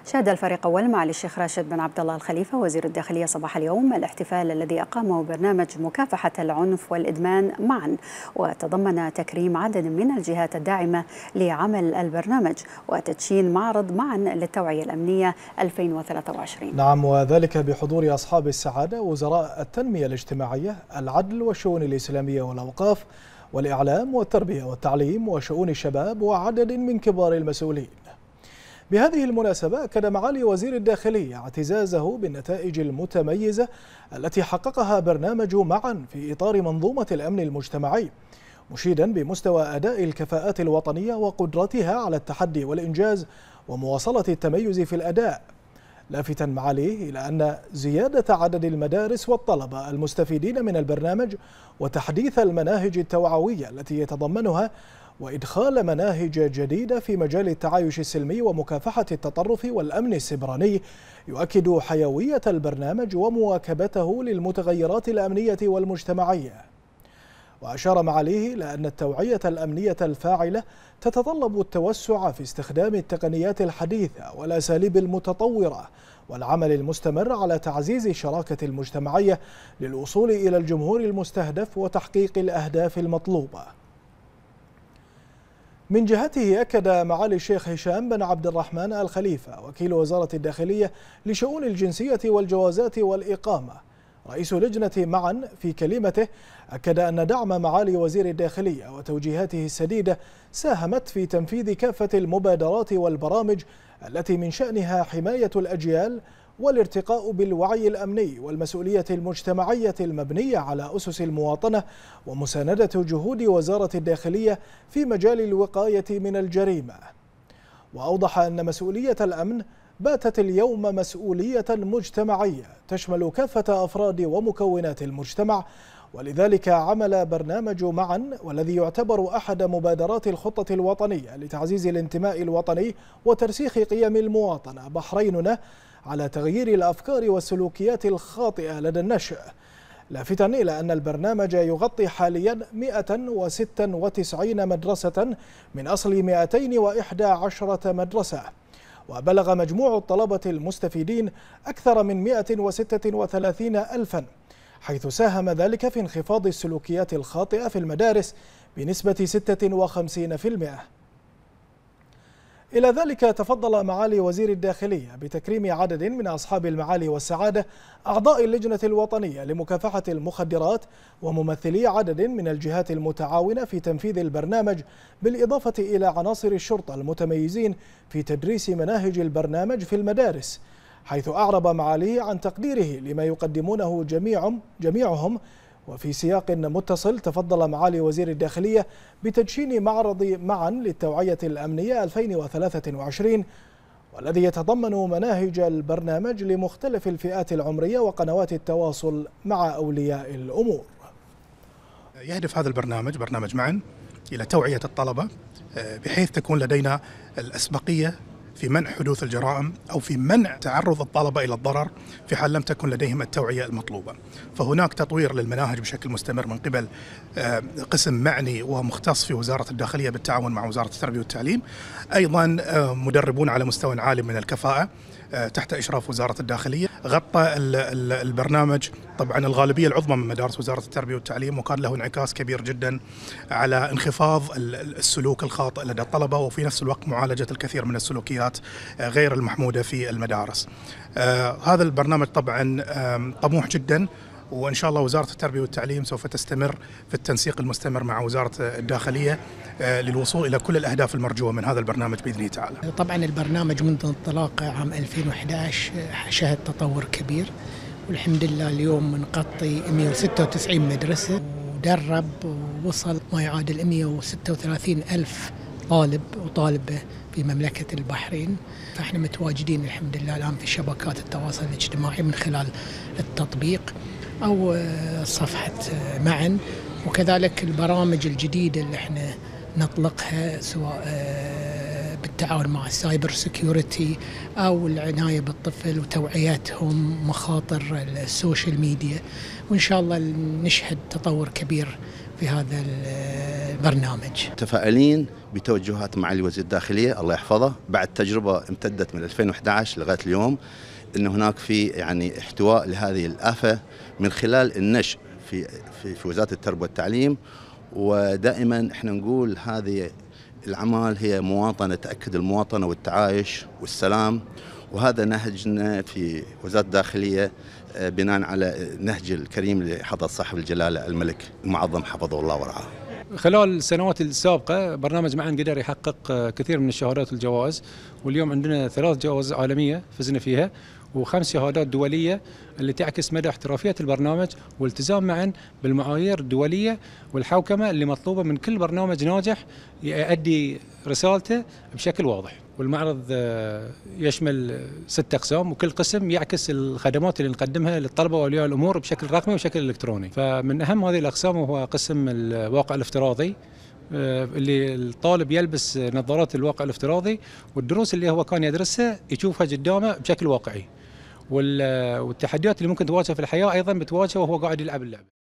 شهد الفريق أول معالي الشيخ راشد بن عبد الله الخليفة وزير الداخلية صباح اليوم الاحتفال الذي أقامه برنامج مكافحة العنف والإدمان معا، وتضمن تكريم عدد من الجهات الداعمة لعمل البرنامج وتدشين معرض معا للتوعية الأمنية 2023. نعم، وذلك بحضور أصحاب السعادة وزراء التنمية الاجتماعية، العدل والشؤون الإسلامية والأوقاف والإعلام والتربية والتعليم وشؤون الشباب وعدد من كبار المسؤولين. بهذه المناسبة أكد معالي وزير الداخلية اعتزازه بالنتائج المتميزة التي حققها برنامج معا في إطار منظومة الأمن المجتمعي، مشيدا بمستوى أداء الكفاءات الوطنية وقدرتها على التحدي والإنجاز ومواصلة التميز في الأداء، لافتا معاليه إلى أن زيادة عدد المدارس والطلبة المستفيدين من البرنامج وتحديث المناهج التوعوية التي يتضمنها وإدخال مناهج جديدة في مجال التعايش السلمي ومكافحة التطرف والأمن السبراني يؤكد حيوية البرنامج ومواكبته للمتغيرات الأمنية والمجتمعية. وأشار معاليه إلى أن التوعية الأمنية الفاعلة تتطلب التوسع في استخدام التقنيات الحديثة والأساليب المتطورة والعمل المستمر على تعزيز الشراكة المجتمعية للوصول إلى الجمهور المستهدف وتحقيق الأهداف المطلوبة. من جهته أكد معالي الشيخ هشام بن عبد الرحمن الخليفة وكيل وزارة الداخلية لشؤون الجنسية والجوازات والإقامة رئيس لجنة معا في كلمته، أكد أن دعم معالي وزير الداخلية وتوجيهاته السديدة ساهمت في تنفيذ كافة المبادرات والبرامج التي من شأنها حماية الأجيال والارتقاء بالوعي الأمني والمسؤولية المجتمعية المبنية على أسس المواطنة ومساندة جهود وزارة الداخلية في مجال الوقاية من الجريمة. وأوضح أن مسؤولية الأمن باتت اليوم مسؤولية مجتمعية تشمل كافة أفراد ومكونات المجتمع، ولذلك عمل برنامج معا والذي يعتبر أحد مبادرات الخطة الوطنية لتعزيز الانتماء الوطني وترسيخ قيم المواطنة بحريننا على تغيير الأفكار والسلوكيات الخاطئة لدى النشء، لافتا إلى أن البرنامج يغطي حاليا 196 مدرسة من أصل 211 مدرسة، وبلغ مجموع الطلبة المستفيدين أكثر من 136 ألفا، حيث ساهم ذلك في انخفاض السلوكيات الخاطئة في المدارس بنسبة 56%. إلى ذلك تفضل معالي وزير الداخلية بتكريم عدد من أصحاب المعالي والسعادة أعضاء اللجنة الوطنية لمكافحة المخدرات وممثلي عدد من الجهات المتعاونة في تنفيذ البرنامج، بالإضافة إلى عناصر الشرطة المتميزين في تدريس مناهج البرنامج في المدارس، حيث أعرب معاليه عن تقديره لما يقدمونه جميعهم. وفي سياق متصل تفضل معالي وزير الداخلية بتدشين معرض معا للتوعية الأمنية 2023 والذي يتضمن مناهج البرنامج لمختلف الفئات العمرية وقنوات التواصل مع أولياء الأمور. يهدف هذا البرنامج، برنامج معا، إلى توعية الطلبة بحيث تكون لدينا الأسبقية في منع حدوث الجرائم أو في منع تعرض الطلبة إلى الضرر في حال لم تكن لديهم التوعية المطلوبة. فهناك تطوير للمناهج بشكل مستمر من قبل قسم معني ومختص في وزارة الداخلية بالتعاون مع وزارة التربية والتعليم، أيضا مدربون على مستوى عالي من الكفاءة تحت إشراف وزارة الداخلية. غطى البرنامج طبعا الغالبية العظمى من مدارس وزارة التربية والتعليم، وكان له انعكاس كبير جدا على انخفاض السلوك الخاطئ لدى الطلبة، وفي نفس الوقت معالجة الكثير من السلوكيات غير المحمودة في المدارس. هذا البرنامج طبعا طموح جدا، وإن شاء الله وزارة التربية والتعليم سوف تستمر في التنسيق المستمر مع وزارة الداخلية للوصول إلى كل الأهداف المرجوة من هذا البرنامج بإذن الله تعالى. طبعا البرنامج منذ انطلاقه عام 2011 شهد تطور كبير، والحمد لله اليوم نغطي 196 مدرسة، ودرب ووصل ما يعادل 136 ألف طالب وطالبة في مملكة البحرين. فاحنا متواجدين الحمد لله الآن في شبكات التواصل الاجتماعي من خلال التطبيق أو صفحة معا، وكذلك البرامج الجديدة اللي احنا نطلقها سواء بالتعاون مع السايبر سيكيورتي أو العناية بالطفل وتوعيتهم مخاطر السوشيال ميديا، وإن شاء الله نشهد تطور كبير في هذا البرنامج. متفائلين بتوجهات معالي وزير الداخلية الله يحفظه بعد تجربة امتدت من 2011 لغاية اليوم، أن هناك في يعني احتواء لهذه الآفة من خلال النشء في وزارة التربية والتعليم. ودائما احنا نقول هذه الأعمال هي مواطنة، تأكد المواطنة والتعايش والسلام، وهذا نهجنا في وزارة الداخلية بناء على نهج الكريم لحضرة صاحب الجلالة الملك المعظم حفظه الله ورعاه. خلال السنوات السابقة برنامج معا قدر يحقق كثير من الشهادات والجوائز، واليوم عندنا 3 جوائز عالمية فزنا فيها و5 شهادات دولية اللي تعكس مدى احترافية البرنامج والتزام معا بالمعايير الدولية والحوكمة اللي مطلوبة من كل برنامج ناجح يؤدي رسالته بشكل واضح. والمعرض يشمل 6 أقسام، وكل قسم يعكس الخدمات اللي نقدمها للطلبة وأولياء الأمور بشكل رقمي وبشكل إلكتروني. فمن أهم هذه الأقسام هو قسم الواقع الافتراضي اللي الطالب يلبس نظارات الواقع الافتراضي، والدروس اللي هو كان يدرسها يشوفها قدامه بشكل واقعي، والتحديات اللي ممكن تواجهه في الحياة أيضا بتواجهه وهو قاعد يلعب اللعبة.